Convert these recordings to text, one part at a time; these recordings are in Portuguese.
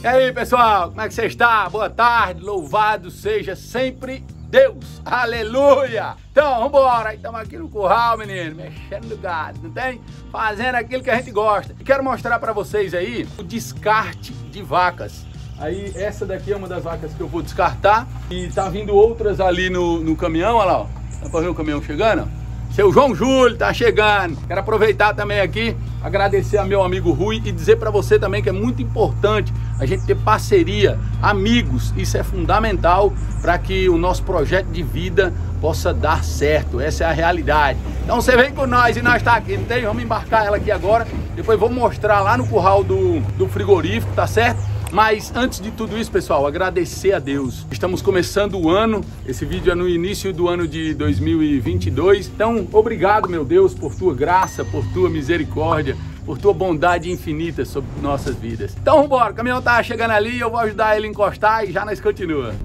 E aí, pessoal, como é que você está? Boa tarde, louvado seja sempre Deus, aleluia! Então, vambora, estamos aqui no curral, menino, mexendo no gado, não tem? Fazendo aquilo que a gente gosta. E quero mostrar para vocês aí o descarte de vacas. Aí, essa daqui é uma das vacas que eu vou descartar. E tá vindo outras ali no caminhão, olha lá, ó. Dá pra ver o caminhão chegando? Seu João Júlio tá chegando. Quero aproveitar também aqui, agradecer a meu amigo Rui e dizer para você também que é muito importante a gente ter parceria, amigos. Isso é fundamental para que o nosso projeto de vida possa dar certo. Essa é a realidade. Então você vem com nós e nós tá aqui, não tem? Vamos embarcar ela aqui agora. Depois vou mostrar lá no curral do frigorífico, tá certo? Mas antes de tudo isso, pessoal, agradecer a Deus. Estamos começando o ano, esse vídeo é no início do ano de 2022. Então, obrigado, meu Deus, por tua graça, por tua misericórdia, por tua bondade infinita sobre nossas vidas. Então, vamos embora, o caminhão tá chegando ali, eu vou ajudar ele a encostar e já nós continuamos.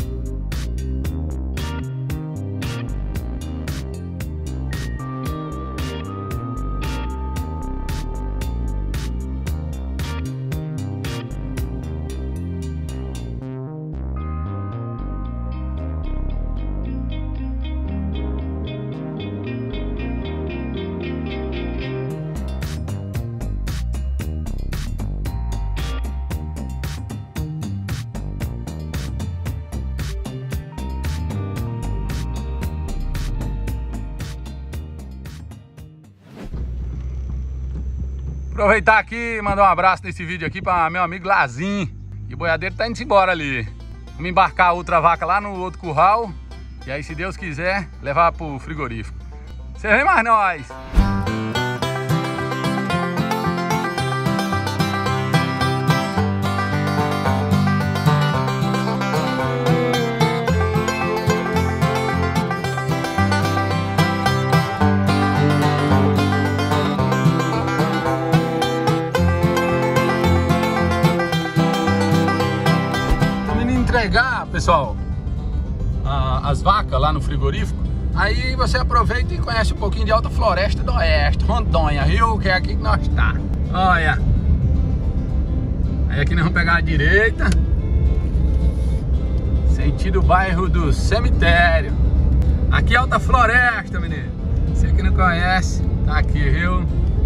Aproveitar aqui e mandar um abraço nesse vídeo aqui para meu amigo Lazinho. E o boiadeiro tá indo embora ali. Vamos embarcar a outra vaca lá no outro curral. E aí, se Deus quiser, levar pro frigorífico. Você vem mais nós! Entregar, pessoal, as vacas lá no frigorífico, aí você aproveita e conhece um pouquinho de Alta Floresta do Oeste, Rondônia, Rio, que é aqui que nós tá. Olha, aí aqui nós vamos pegar a direita, sentido bairro do Cemitério. Aqui é Alta Floresta, menino. Você que não conhece, tá aqui, viu?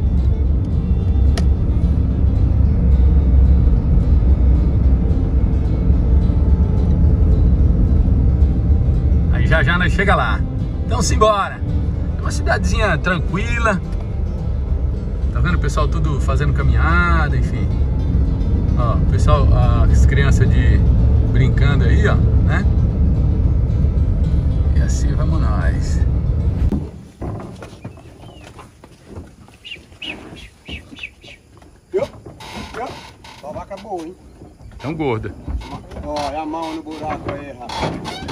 Já nós chega lá. Então simbora. É uma cidadezinha tranquila. Tá vendo o pessoal tudo fazendo caminhada, enfim. Ó, o pessoal, as crianças brincando aí, ó, né? E assim vamos nós. Só vaca boa, hein? Tão gorda. Olha a mão no buraco aí, rapaz.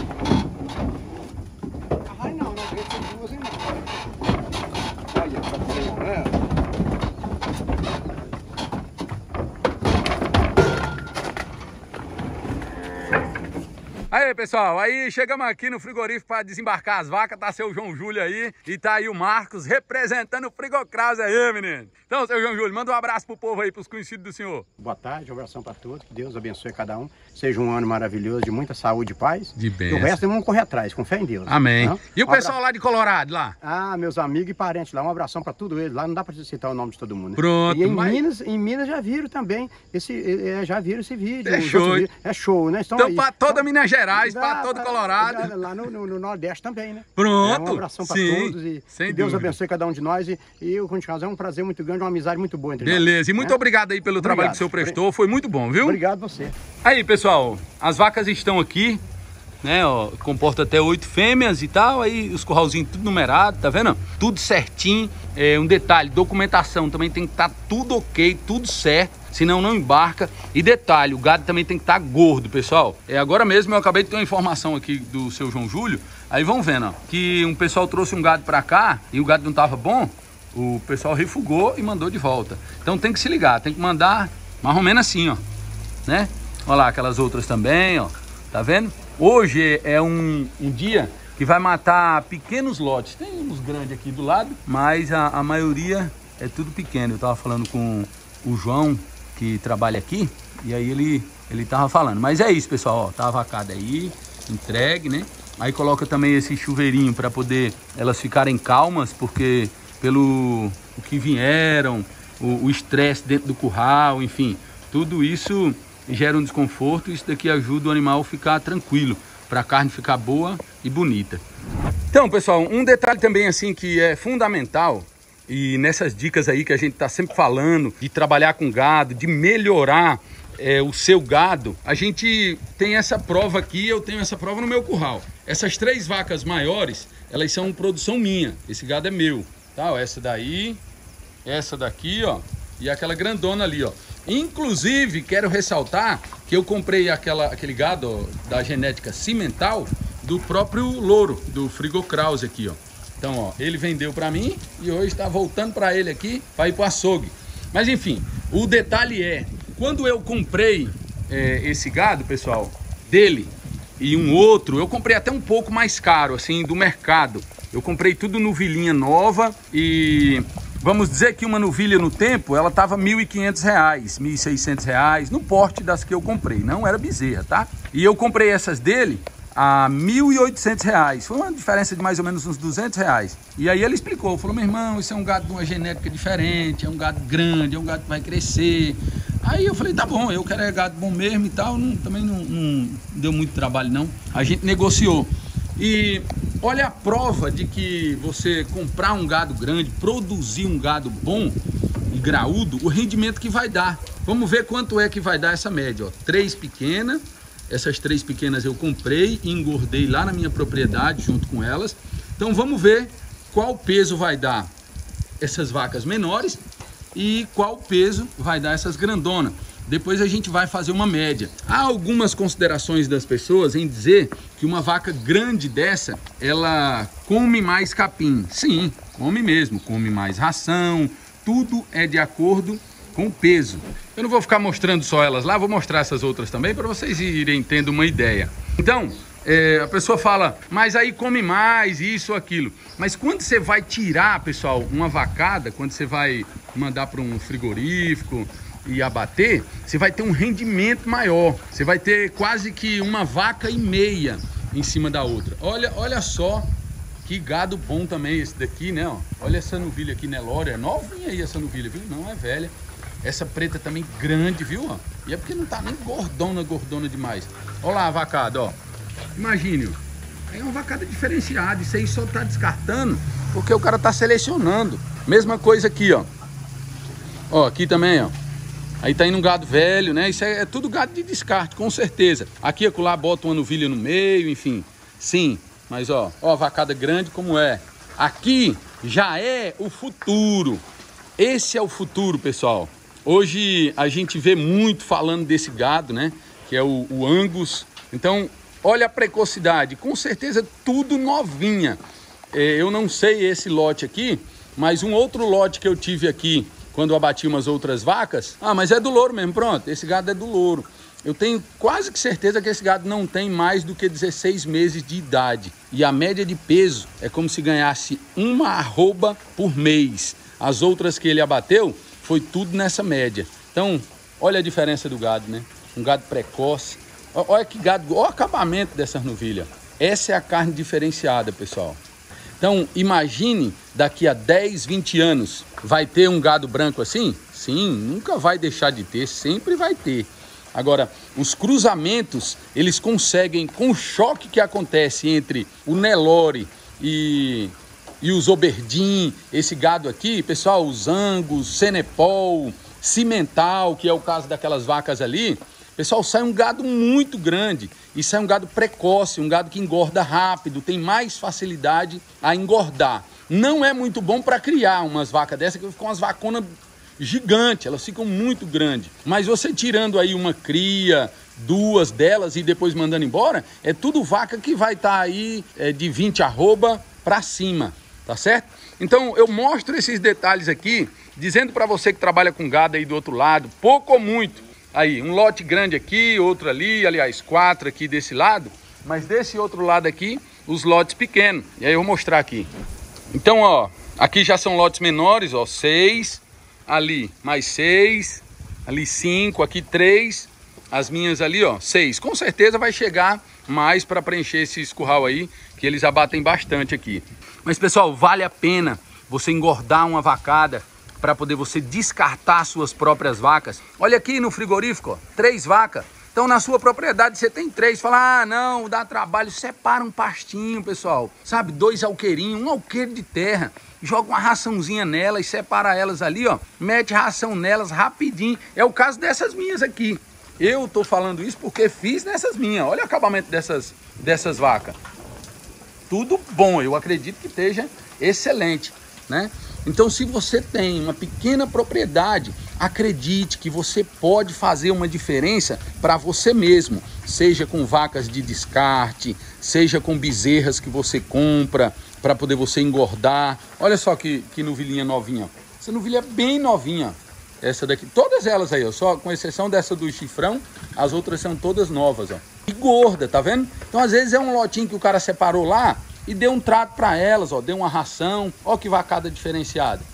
Aí, pessoal, aí chegamos aqui no frigorífico para desembarcar as vacas, tá seu João Júlio aí e tá aí o Marcos representando o Frigocraus aí, menino. Então, seu João Júlio, manda um abraço pro povo aí, pros conhecidos do senhor. Boa tarde, um abração para todos, que Deus abençoe cada um. Seja um ano maravilhoso, de muita saúde e paz. De bênção. E o resto vamos correr atrás, com fé em Deus. Amém. Não? E o pessoal lá de Colorado, lá? Ah, meus amigos e parentes lá, um abração para todos eles. Lá não dá para citar o nome de todo mundo. Né? Pronto. E em Minas já viram também, já viram esse vídeo. É show. É show, né? Então para toda Minas Gerais, para todo Colorado. Lá no Nordeste também, né? Pronto. Um abração para todos e que Deus abençoe cada um de nós. E o Conde é um prazer muito grande, uma amizade muito boa entre nós. Beleza, e muito obrigado aí pelo trabalho que o senhor prestou, foi muito bom, viu? Obrigado você. Aí, pessoal, as vacas estão aqui, né, ó, comporta até 8 fêmeas e tal, aí os curralzinhos tudo numerado, tá vendo? Tudo certinho, um detalhe, documentação também tem que estar tudo ok, tudo certo, senão não embarca. E detalhe, o gado também tem que estar gordo, pessoal. Agora mesmo eu acabei de ter uma informação aqui do seu João Júlio, aí vão vendo, ó, que um pessoal trouxe um gado pra cá e o gado não tava bom, o pessoal refugou e mandou de volta. Então tem que se ligar, tem que mandar mais ou menos assim, ó, né? Olha lá, aquelas outras também, ó, tá vendo? Hoje é um dia que vai matar pequenos lotes. Tem uns grandes aqui do lado, mas a maioria é tudo pequeno. Eu tava falando com o João, que trabalha aqui, E aí ele tava falando. Mas é isso, pessoal, ó, tá a vacada aí, entregue, né? Aí coloca também esse chuveirinho para poder elas ficarem calmas, porque pelo o que vieram, o estresse dentro do curral, enfim, tudo isso gera um desconforto. Isso daqui ajuda o animal a ficar tranquilo, para a carne ficar boa e bonita. Então, pessoal, um detalhe também assim que é fundamental, e nessas dicas aí que a gente está sempre falando, de trabalhar com gado, de melhorar o seu gado, a gente tem essa prova aqui, eu tenho essa prova no meu curral. Essas 3 vacas maiores, elas são produção minha, esse gado é meu, tá? Ó, essa daí, essa daqui, ó, e aquela grandona ali, ó. Inclusive, quero ressaltar que eu comprei aquele gado, ó, da genética cimental do próprio louro, do Frigo Krause aqui, ó. Então, ó, ele vendeu para mim e hoje está voltando para ele aqui para ir para o açougue. Mas enfim, o detalhe é, quando eu comprei esse gado, pessoal, dele e um outro, eu comprei até um pouco mais caro, assim, do mercado. Eu comprei tudo novilhinha nova e vamos dizer que uma novilha no tempo, ela tava R$ 1.500, R$ 1.600, no porte das que eu comprei, não era bezerra, tá? E eu comprei essas dele a R$ 1.800, foi uma diferença de mais ou menos uns R$ 200. E aí ele explicou, falou, meu irmão, isso é um gado de uma genética diferente, é um gado grande, é um gado que vai crescer. Aí eu falei, tá bom, eu quero gado bom mesmo e tal, também não deu muito trabalho não. A gente negociou. E olha a prova de que você comprar um gado grande, produzir um gado bom e graúdo, o rendimento que vai dar. Vamos ver quanto é que vai dar essa média, ó. 3 pequenas. Essas 3 pequenas eu comprei e engordei lá na minha propriedade junto com elas. Então vamos ver qual peso vai dar essas vacas menores e qual peso vai dar essas grandonas. Depois a gente vai fazer uma média. Há algumas considerações das pessoas em dizer que uma vaca grande dessa, ela come mais capim. Sim, come mesmo, come mais ração, tudo é de acordo com o peso. Eu não vou ficar mostrando só elas lá, vou mostrar essas outras também para vocês irem tendo uma ideia. Então, a pessoa fala, mas aí come mais, isso, aquilo. Mas quando você vai tirar, pessoal, uma vacada, quando você vai mandar para um frigorífico e abater, você vai ter um rendimento maior. Você vai ter quase que 1,5 vacas em cima da outra. Olha só que gado bom também esse daqui, né? Ó. Olha essa novilha aqui, Nelore, é novinha aí essa novilha, viu? Não é velha. Essa preta também grande, viu? Ó. E é porque não tá nem gordona demais. Olha lá a vacada, ó. Imagine, ó. É uma vacada diferenciada. Isso aí só tá descartando porque o cara tá selecionando. Mesma coisa aqui, ó. Ó, aqui também, ó. Aí tá indo um gado velho, né? Isso é tudo gado de descarte, com certeza. Aqui, acolá, bota uma novilha no meio, enfim. Sim, mas ó a vacada grande como é. Aqui já é o futuro. Esse é o futuro, pessoal. Hoje a gente vê muito falando desse gado, né? Que é o Angus. Então, olha a precocidade. Com certeza tudo novinha. Eu não sei esse lote aqui, mas um outro lote que eu tive aqui, quando eu abati umas outras vacas, mas é do louro mesmo, pronto, esse gado é do louro. Eu tenho quase que certeza que esse gado não tem mais do que 16 meses de idade. E a média de peso é como se ganhasse 1 arroba por mês. As outras que ele abateu, foi tudo nessa média. Então, olha a diferença do gado, né? Um gado precoce. Olha que gado, olha o acabamento dessas novilhas. Essa é a carne diferenciada, pessoal. Então, imagine daqui a 10, 20 anos, vai ter um gado branco assim? Sim, nunca vai deixar de ter, sempre vai ter. Agora, os cruzamentos, eles conseguem, com o choque que acontece entre o Nelore e os Oberdin, esse gado aqui, pessoal, os Angus, Senepol, Cimental, que é o caso daquelas vacas ali, pessoal, sai um gado muito grande e sai um gado precoce, um gado que engorda rápido, tem mais facilidade a engordar. Não é muito bom para criar umas vacas dessas, que ficam umas vaconas gigantes, elas ficam muito grandes. Mas você tirando aí uma cria, 2 delas e depois mandando embora, é tudo vaca que vai estar aí de 20 arroba para cima, tá certo? Então eu mostro esses detalhes aqui, dizendo para você que trabalha com gado aí do outro lado, pouco ou muito, aí um lote grande aqui, outro ali, aliás 4 aqui desse lado, mas desse outro lado aqui, os lotes pequenos. E aí eu vou mostrar aqui. Então, ó, aqui já são lotes menores, ó, 6, ali mais 6, ali 5, aqui 3, as minhas ali, ó, 6. Com certeza vai chegar mais para preencher esse curral aí, que eles abatem bastante aqui. Mas, pessoal, vale a pena você engordar uma vacada para poder você descartar suas próprias vacas. Olha aqui no frigorífico, ó, 3 vacas. Então, na sua propriedade, você tem 3. Fala, ah, não, dá trabalho. Separa um pastinho, pessoal. Sabe, 2 alqueirinhos, um alqueire de terra. Joga uma raçãozinha nelas, separa elas ali, ó. Mete ração nelas rapidinho. É o caso dessas minhas aqui. Eu tô falando isso porque fiz nessas minhas. Olha o acabamento dessas vacas. Tudo bom, eu acredito que esteja excelente, né? Então, se você tem uma pequena propriedade, acredite que você pode fazer uma diferença para você mesmo, seja com vacas de descarte, seja com bezerras que você compra para poder você engordar. Olha só que novilhinha novinha. Essa novilha é bem novinha. Essa daqui, todas elas aí, ó, só com exceção dessa do chifrão, as outras são todas novas, ó. E gorda, tá vendo? Então, às vezes é um lotinho que o cara separou lá e deu um trato para elas, ó, deu uma ração. Ó que vacada diferenciada.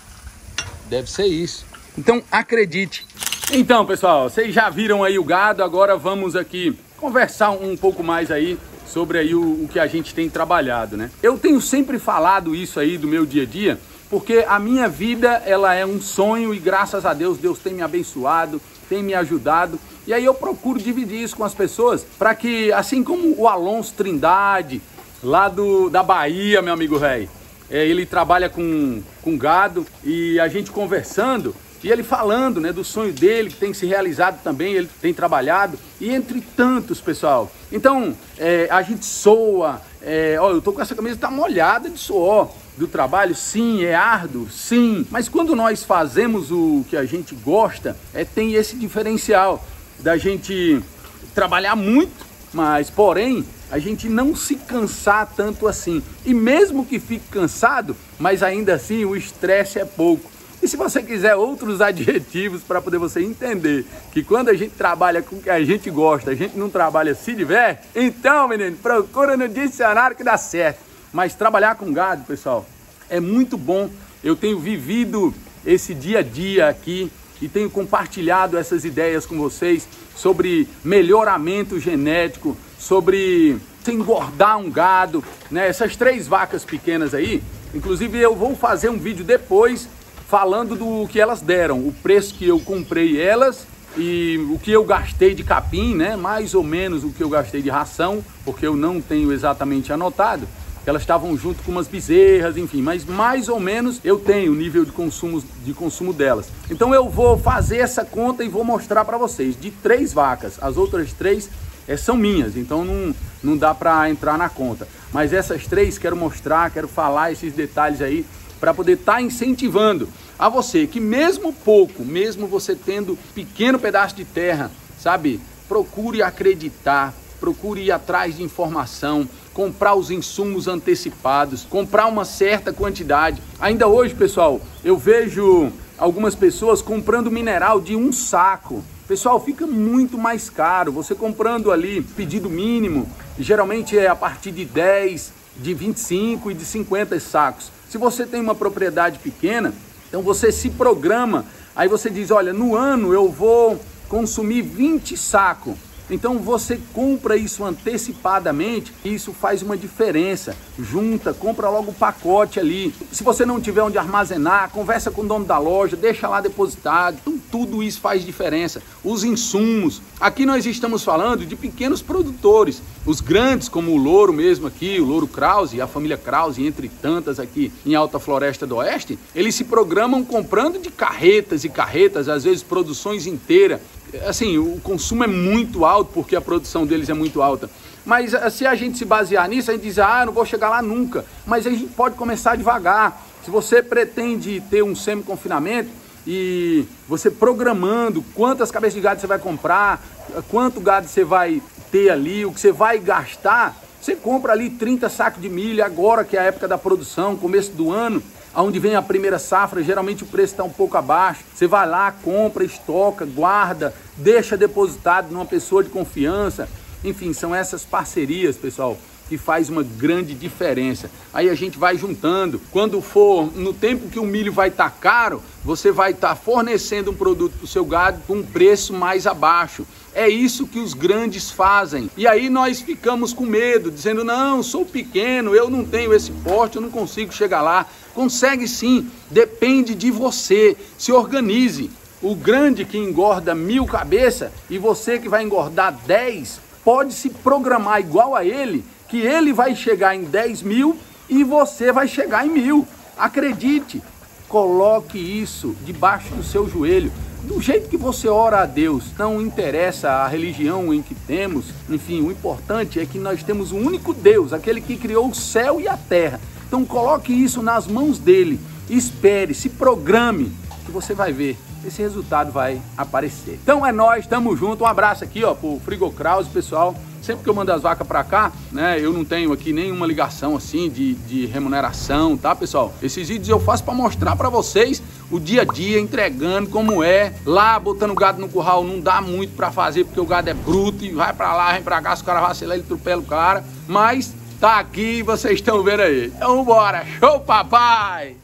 Deve ser isso. Então, acredite. Então, pessoal, vocês já viram aí o gado, agora vamos aqui conversar um pouco mais aí sobre aí o que a gente tem trabalhado, né? Eu tenho sempre falado isso aí do meu dia a dia, porque a minha vida, ela é um sonho e graças a Deus, Deus tem me abençoado, tem me ajudado. E aí eu procuro dividir isso com as pessoas para que, assim como o Alonso Trindade, lá da Bahia, meu amigo velho, ele trabalha com gado e a gente conversando e ele falando, né, do sonho dele que tem se realizado também, ele tem trabalhado e entre tantos, pessoal. Então, a gente soa, ó, eu tô com essa camisa, tá molhada de suor do trabalho, sim, é árduo, sim, mas quando nós fazemos o que a gente gosta, tem esse diferencial da gente trabalhar muito, mas porém a gente não se cansar tanto assim, e mesmo que fique cansado, mas ainda assim o estresse é pouco. E se você quiser outros adjetivos para poder você entender que quando a gente trabalha com o que a gente gosta, a gente não trabalha se diverte, então, menino, procura no dicionário que dá certo. Mas trabalhar com gado, pessoal, é muito bom. Eu tenho vivido esse dia a dia aqui e tenho compartilhado essas ideias com vocês sobre melhoramento genético, sobre engordar um gado, né? Essas 3 vacas pequenas aí, inclusive eu vou fazer um vídeo depois falando do que elas deram, o preço que eu comprei elas e o que eu gastei de capim, né? Mais ou menos o que eu gastei de ração, porque eu não tenho exatamente anotado. Elas estavam junto com umas bezerras, enfim, mas mais ou menos eu tenho o nível de consumo delas. Então eu vou fazer essa conta e vou mostrar para vocês, de 3 vacas, as outras 3 são minhas, então não dá para entrar na conta. Mas essas 3 quero mostrar, quero falar esses detalhes aí, para poder estar incentivando a você, que mesmo pouco, mesmo você tendo pequeno pedaço de terra, sabe, procure acreditar, procure ir atrás de informação, comprar os insumos antecipados, comprar uma certa quantidade. Ainda hoje, pessoal, eu vejo algumas pessoas comprando mineral de 1 saco. Pessoal, fica muito mais caro. Você comprando ali pedido mínimo, geralmente é a partir de 10, de 25 e de 50 sacos. Se você tem uma propriedade pequena, então você se programa. Aí você diz, olha, no ano eu vou consumir 20 sacos. Então você compra isso antecipadamente e isso faz uma diferença. Junta, compra logo o pacote ali. Se você não tiver onde armazenar, conversa com o dono da loja, deixa lá depositado. Então tudo isso faz diferença. Os insumos. Aqui nós estamos falando de pequenos produtores. Os grandes, como o Louro mesmo aqui, o Louro Krause, a família Krause, entre tantas aqui em Alta Floresta do Oeste, eles se programam comprando de carretas e carretas, às vezes produções inteiras. Assim, o consumo é muito alto porque a produção deles é muito alta. Mas se a gente se basear nisso, a gente diz, ah, eu não vou chegar lá nunca. Mas a gente pode começar devagar. Se você pretende ter um semi-confinamento e você programando quantas cabeças de gado você vai comprar, quanto gado você vai ter ali, o que você vai gastar, você compra ali 30 sacos de milho agora que é a época da produção, começo do ano, onde vem a primeira safra, geralmente o preço está um pouco abaixo. Você vai lá, compra, estoca, guarda, deixa depositado numa pessoa de confiança. Enfim, são essas parcerias, pessoal, que faz uma grande diferença. Aí a gente vai juntando. Quando for no tempo que o milho vai estar caro, você vai estar fornecendo um produto para o seu gado com um preço mais abaixo. É isso que os grandes fazem. E aí nós ficamos com medo, dizendo, não, sou pequeno, eu não tenho esse porte, eu não consigo chegar lá. Consegue sim, depende de você. Se organize. O grande que engorda 1000 cabeças e você que vai engordar 10, pode se programar igual a ele, que ele vai chegar em 10.000 e você vai chegar em 1.000. Acredite, coloque isso debaixo do seu joelho. Do jeito que você ora a Deus, não interessa a religião em que temos, enfim, o importante é que nós temos um único Deus, aquele que criou o céu e a terra. Então coloque isso nas mãos dele, espere, se programe, que você vai ver, esse resultado vai aparecer. Então é nóis, tamo junto, um abraço aqui ó, pro Frigo Krause, pessoal. Sempre que eu mando as vacas pra cá, né, eu não tenho aqui nenhuma ligação assim de remuneração, tá, pessoal? Esses vídeos eu faço pra mostrar pra vocês o dia a dia, entregando como é. Lá, botando o gado no curral, não dá muito pra fazer, porque o gado é bruto e vai pra lá, vem pra cá, se o cara vacilar, ele atropela o cara. Mas tá aqui, vocês estão vendo aí. Então bora, show papai!